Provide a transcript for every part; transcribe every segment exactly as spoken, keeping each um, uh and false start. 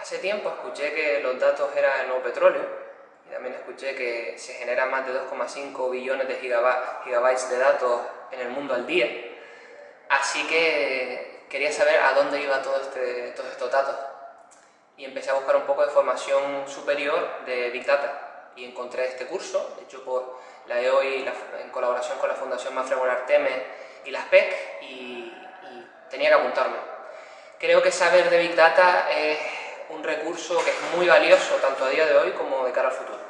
Hace tiempo escuché que los datos eran el nuevo petróleo y también escuché que se generan más de dos coma cinco billones de gigabytes de datos en el mundo al día. Así que quería saber a dónde iba todo este, todos estos datos. Y empecé a buscar un poco de formación superior de Big Data. Y encontré este curso, hecho por la E O I en colaboración con la Fundación Manfred Artemes y las P E C, y, y tenía que apuntarme. Creo que saber de Big Data es un recurso que es muy valioso tanto a día de hoy como de cara al futuro.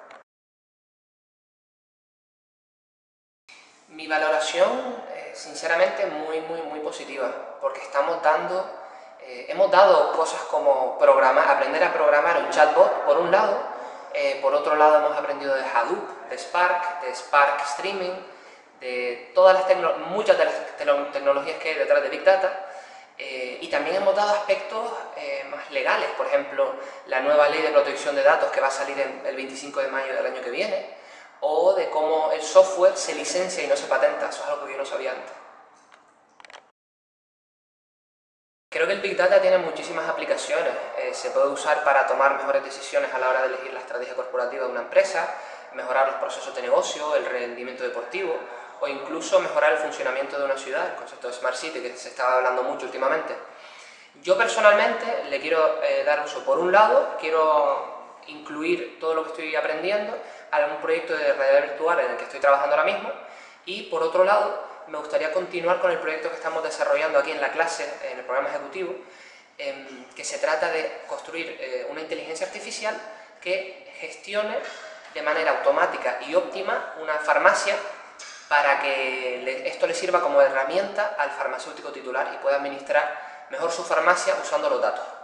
Mi valoración, eh, sinceramente, muy, muy, muy positiva, porque estamos dando, eh, hemos dado cosas como programar, aprender a programar un chatbot, por un lado, eh, por otro lado hemos aprendido de Hadoop, de Spark, de Spark Streaming, de todas las muchas de las tecnologías que hay detrás de Big Data, eh, y también hemos dado aspectos eh, más legales, por ejemplo, la nueva ley de protección de datos que va a salir en el veinticinco de mayo del año que viene, o de cómo el software se licencia y no se patenta. Eso es algo que yo no sabía antes. Creo que el Big Data tiene muchísimas aplicaciones. Eh, se puede usar para tomar mejores decisiones a la hora de elegir la estrategia corporativa de una empresa, mejorar los procesos de negocio, el rendimiento deportivo, o incluso mejorar el funcionamiento de una ciudad, el concepto de Smart City, que se estaba hablando mucho últimamente. Yo personalmente le quiero eh, dar uso. Por un lado, quiero incluir todo lo que estoy aprendiendo a un proyecto de realidad virtual en el que estoy trabajando ahora mismo, y por otro lado me gustaría continuar con el proyecto que estamos desarrollando aquí en la clase, en el programa ejecutivo, eh, que se trata de construir eh, una inteligencia artificial que gestione de manera automática y óptima una farmacia para que le, esto le sirva como herramienta al farmacéutico titular y pueda administrar mejor su farmacia usando los datos.